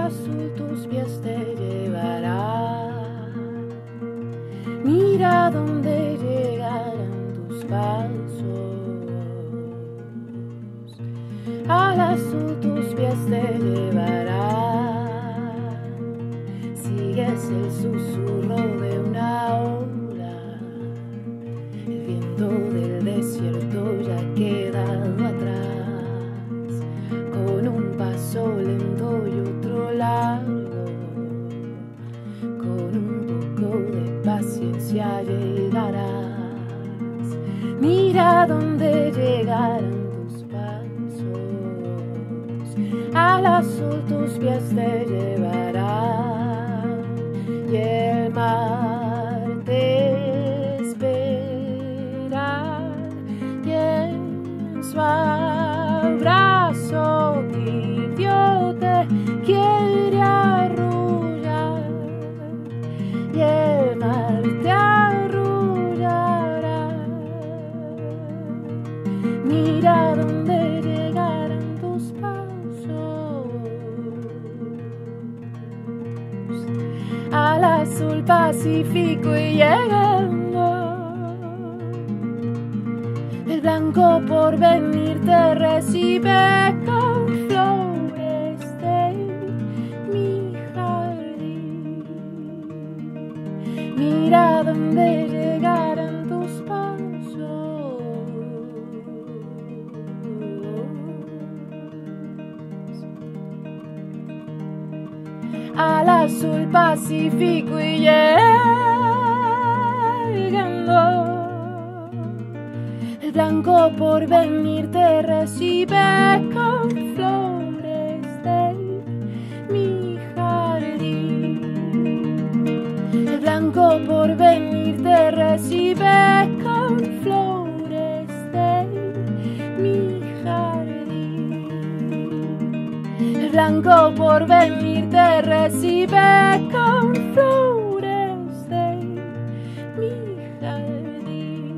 azul tus pies te llevarán. Mira dónde llegarán tus pasos. Al azul tus pies te llevarán. Sigues el susurro de una ola. El viento del desierto ya ha quedado atrás. Con un paso lento y otro largo, con un poco de paciencia llegarás. Mira dónde llegarán tus pasos. Al azul tus pies te llevarán. Y el mar te espera. Y en su abrazo tibio te quiere arrullar. Y el mar te arrullará. Mira dónde llegarán tus pasos. Al azul Pacífico y llegando, el blanco porvenir te recibe con flores de mi jardín. Mira dónde llegarán tus pasos. Al azul Pacífico y llegando, el blanco porvenir te recibe con flores de mi jardín. El blanco porvenir te recibe con flores de mi jardín. El blanco porvenir te recibe con flores de mi jardín.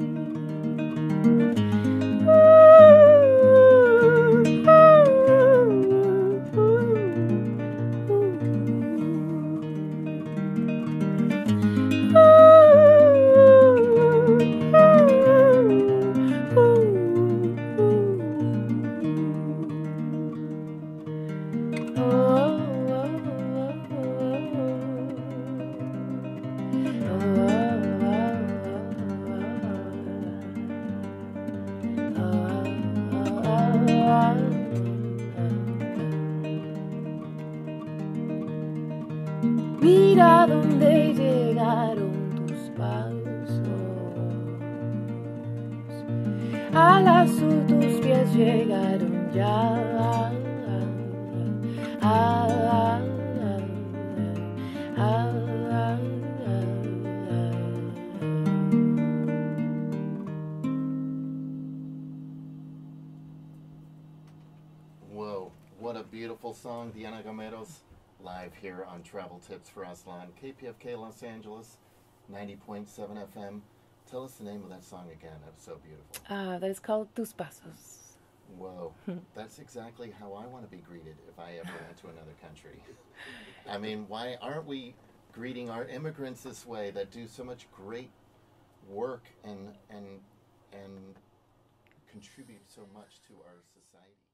Mira dónde llegaron tus pasos. Al azul tus pies llegaron ya. Whoa, what a beautiful song, Diana Gameros, live here on Travel Tips for Aztlan, KPFK Los Angeles, 90.7 FM. Tell us the name of that song again. That was so beautiful. That is called Tus Pasos. Whoa, that's exactly how I want to be greeted if I ever went to another country. I mean, why aren't we greeting our immigrants this way that do so much great work and contribute so much to our society?